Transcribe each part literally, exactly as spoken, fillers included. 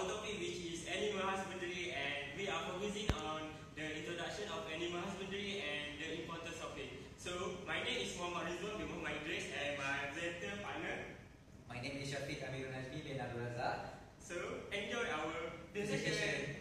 our topic, which is animal husbandry, and we are focusing on the introduction of animal husbandry and the importance of it. So, my name is Muhammad Rizwan bin Muhammad Idris, and my presenter partner. My name is Syafiq Amirul Nazmi bin Abdul Razak. So, enjoy our presentation.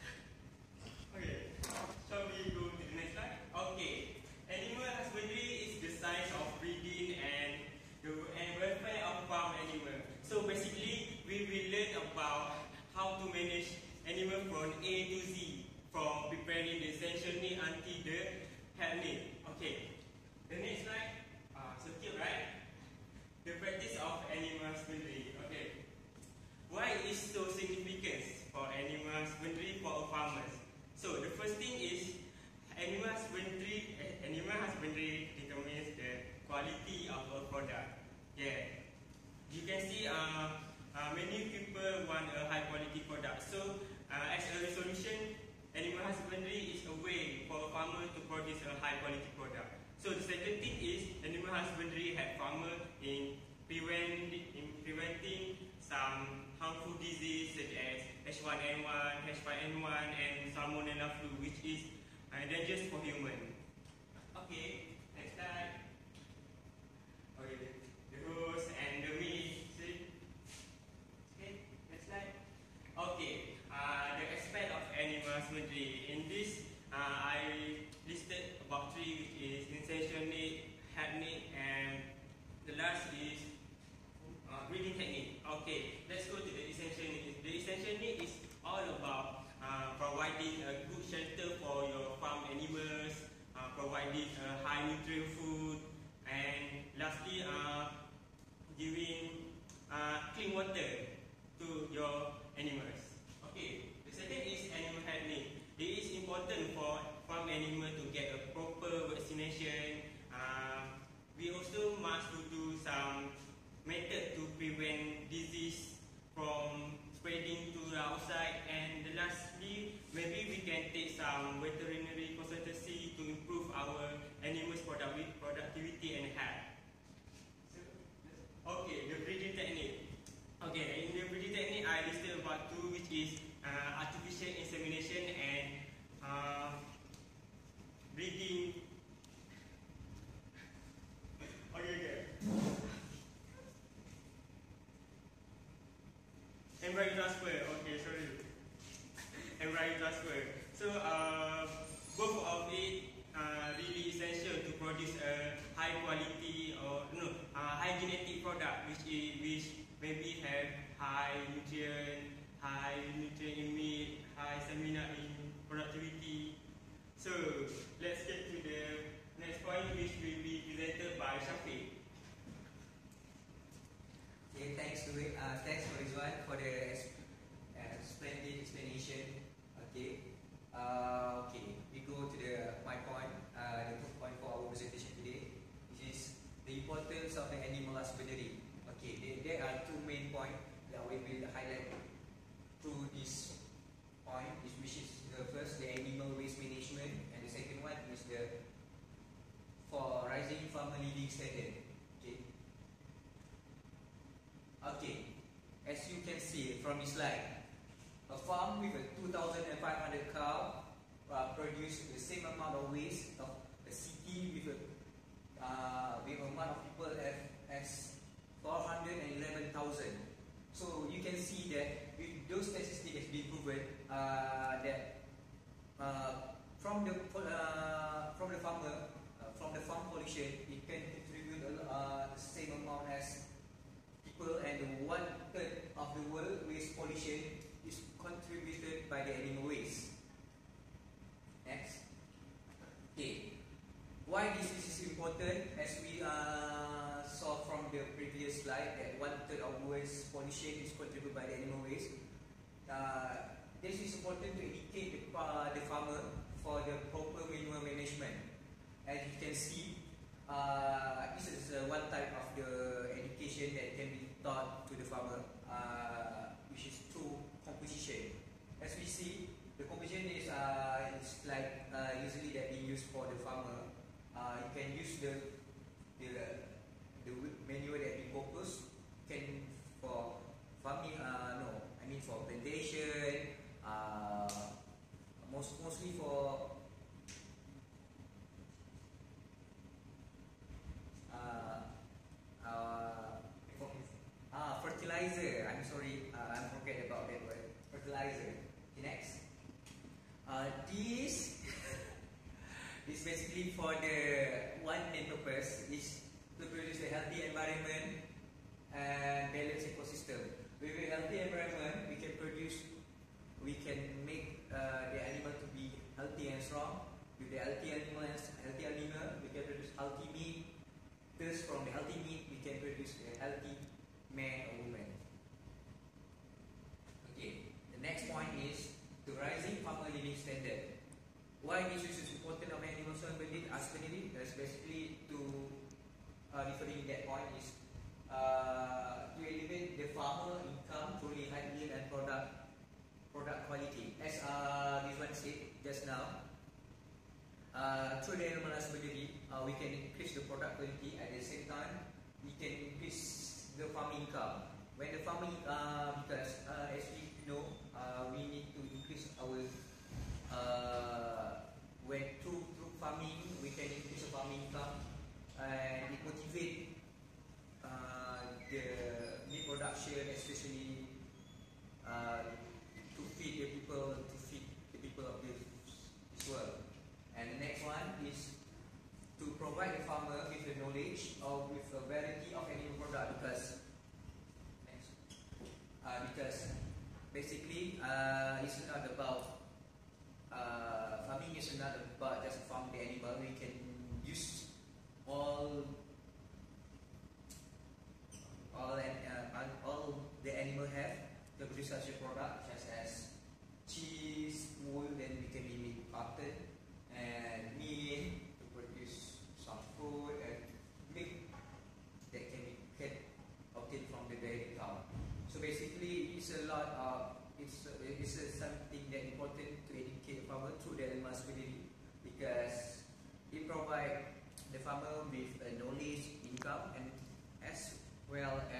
Okay, shall we go to the next slide? Okay, animal husbandry is the science of breeding and the and welfare of farm animals. So basically, we will learn about how to manage animal from A to Z, from preparing the essential need until the health need. Okay, the next slide, uh, secure, right? The practice of animal husbandry. Okay, why is so significant for animal husbandry for farmers? So the first thing is animal husbandry. Animal husbandry determines the quality of a product. Yeah, you can see uh, uh, many people want a high quality product. So uh, as a resolution, animal husbandry is a way for a farmer to produce a high quality product. So the second thing is animal husbandry help farmer in prevent in preventing some harmful disease such as H one N one, H five N one, and Salmonella flu, which is uh, dangerous for human. Okay, next slide. Okay, the host and the meat. See? Okay, next slide. Okay, uh, the aspect of animal husbandry. In this, uh, I listed about three, which is essential need, health need, and the last is Uh, breeding technique. Okay, let's go to the essential need. The essential need is all about uh, providing a good shelter for your farm animals, uh, providing a high nutrient food, and lastly, uh, giving uh, clean water to your animals. Okay, the second is animal health need. It is important for farm animal to get a proper vaccination. Uh, we also must do some method to prevent disease from spreading to the outside, and lastly, maybe we can take some veterinary consultancy to improve our animals' productivity and health. So, okay, the breeding technique. Okay, in the breeding technique, I listed about two, which is uh, artificial insemination and uh, breeding. Okay, okay. Embryo transfer. Okay, sorry. Embryo transfer. So, uh, both of it are really essential to produce a high quality or no, uh, high genetic product, which is which maybe have high nutrient, high nutrient in meat, high stamina in productivity. So, let's get to the next point, which will be presented by Syafiq. Okay, thanks to it. Uh, thanks for Rizwan for the uh, splendid explanation. Okay, uh, okay. We go to the my point, uh, the point for our presentation today, which is the importance of the animal husbandry. Okay, there, there are two main points that we will highlight through this point, which is the first, the animal waste management, and the second one is the for rising farmer living standard. Okay. Okay, as you can see from this slide, a farm with a two thousand five hundred cow uh, produce the same amount of waste of a city with a uh, with amount of people have as four hundred eleven thousand. So you can see that with those statistics has been proven uh, that uh, from the uh, from the farmer uh, from the farm pollution, it can contribute uh, the same amount as people, and one third of the world waste pollution is contributed by the animal waste. Next. Okay. Why this is important? As we uh, saw from the previous slide, that one third of waste pollution is contributed by the animal waste. Uh, this is important to educate the, uh, the farmer for the proper manure management. As you can see, Uh, this is uh, one type of the education that can be taught to the farmer, uh, which is through composition. As we see, the composition is uh, it's like uh, usually that being used for the farmer. Uh, you can use the the, the manure that we compose can for farming. Uh, no, I mean for plantation basically for the one main purpose is to produce a healthy environment and balanced ecosystem. With a healthy environment, we can produce, we can make uh, the animal to be healthy and strong. With the healthy animal and healthy animal, we can produce healthy meat. Thus, from the healthy meat, we can produce a healthy man or woman. Okay. The next point is the rising farmer living standard. Why this is important of animal husbandry? Husbandry, that's basically to uh, referring that point is uh, to elevate the farmer income through the high yield and product product quality. As uh, this one said just now, uh, through the animal husbandry, uh, we can increase the product quality. At the same time, we can increase the farming income. When the farming, uh, because uh, as we know, uh, we need to increase our uh, when through through farming, we can increase the farming income and it motivate uh, the meat production, especially uh, to feed the people, to feed the people of this, this world. And the next one is to provide the farmer with the knowledge or with a variety of animal product, because next, uh, because basically uh, it's not about uh, farming is not about just farm the animal. We can use all all and uh, all the animal have to produce such a product, such as cheese, wool, then we can make cotton and meat to produce some food and milk that can be can obtained from the dairy cow. So basically, it's a lot of it's it's a something that important to educate farmer through the animal husbandry, because it provide the farmer with a knowledge, income, and as well